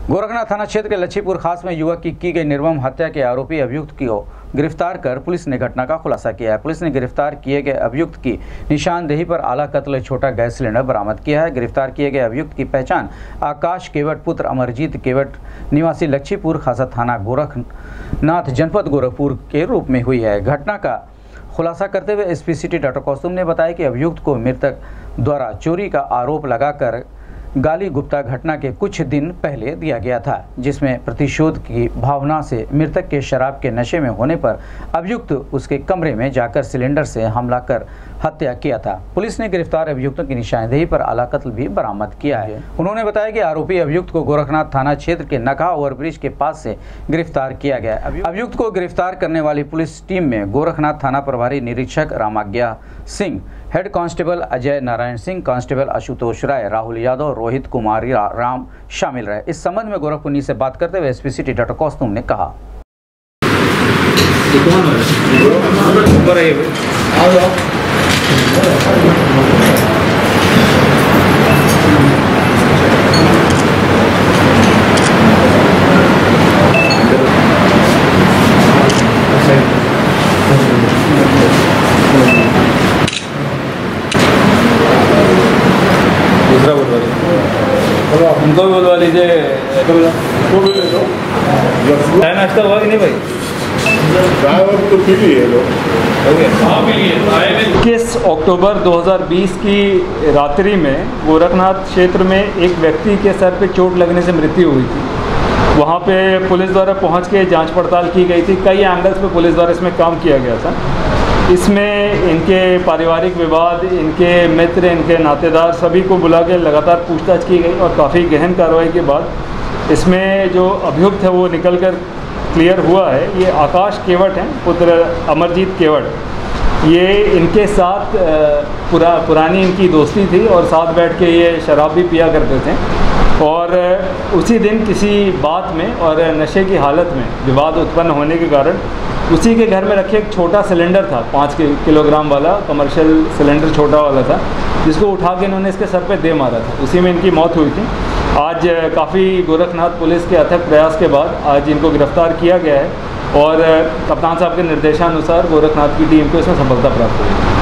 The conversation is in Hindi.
गोरखनाथ थाना क्षेत्र के लच्छीपुर खास में युवक की गई निर्मम हत्या के आरोपी अभियुक्त को गिरफ्तार कर पुलिस ने घटना का खुलासा किया है। पुलिस ने गिरफ्तार किए गए अभियुक्त की निशानदेही पर आला कत्ल छोटा गैस सिलेंडर बरामद किया है। गिरफ्तार किए गए अभियुक्त की पहचान आकाश केवट पुत्र अमरजीत केवट निवासी लच्छीपुर खासा थाना गोरखनाथ जनपद गोरखपुर के रूप में हुई है। घटना का खुलासा करते हुए एसपी सिटी डॉक्टर कौस्तुभ ने बताया कि अभियुक्त को मृतक द्वारा चोरी का आरोप लगाकर गाली गुप्ता घटना के कुछ दिन पहले दिया गया था, जिसमें प्रतिशोध की भावना से मृतक के शराब के नशे में होने पर अभियुक्त उसके कमरे में जाकर सिलेंडर से हमला कर हत्या किया था। पुलिस ने गिरफ्तार अभियुक्तों की निशानदेही पर आला कत्ल भी बरामद किया है। उन्होंने बताया कि आरोपी अभियुक्त को गोरखनाथ थाना क्षेत्र के नखा ओवरब्रिज के पास से गिरफ्तार किया गया। अभियुक्त को गिरफ्तार करने वाली पुलिस टीम में गोरखनाथ थाना प्रभारी निरीक्षक Ramagya Singh, head constable Ajay Narayan Singh, constable Ashutosh Rai, Rahul Yadav, Rohit Kumari Ram शामिल रहे। इस संबंध में गोरखपुर न्यूज़ से बात करते हुए एसपी सिटी डॉक्टर कौस्तुभ ने कहा। उनको भी बोलवा लीजिए। चाय नाश्ता हुआ कि नहीं भाई? तो पी लिए लोग। 21 अक्टूबर 2020 की रात्रि में गोरखनाथ क्षेत्र में एक व्यक्ति के सर पे चोट लगने से मृत्यु हुई थी। वहाँ पे पुलिस द्वारा पहुँच के जांच पड़ताल की गई थी। कई एंगल्स पे पुलिस द्वारा इसमें काम किया गया था। इसमें इनके पारिवारिक विवाद, इनके मित्र, इनके नातेदार सभी को बुला के लगातार पूछताछ की गई और काफ़ी गहन कार्रवाई के बाद इसमें जो अभियुक्त है वो निकल कर क्लियर हुआ है। ये आकाश केवट हैं, पुत्र अमरजीत केवट। ये इनके साथ पुरानी इनकी दोस्ती थी और साथ बैठ के ये शराब भी पिया करते थे और उसी दिन किसी बात में और नशे की हालत में विवाद उत्पन्न होने के कारण उसी के घर में रखे एक छोटा सिलेंडर था, 5 किलोग्राम वाला कमर्शियल सिलेंडर छोटा वाला था, जिसको उठा के इन्होंने इसके सर पे दे मारा था। उसी में इनकी मौत हुई थी। आज काफ़ी गोरखनाथ पुलिस के अथक प्रयास के बाद आज इनको गिरफ्तार किया गया है और कप्तान साहब के निर्देशानुसार गोरखनाथ की टीम को इसमें सफलता प्राप्त हुई।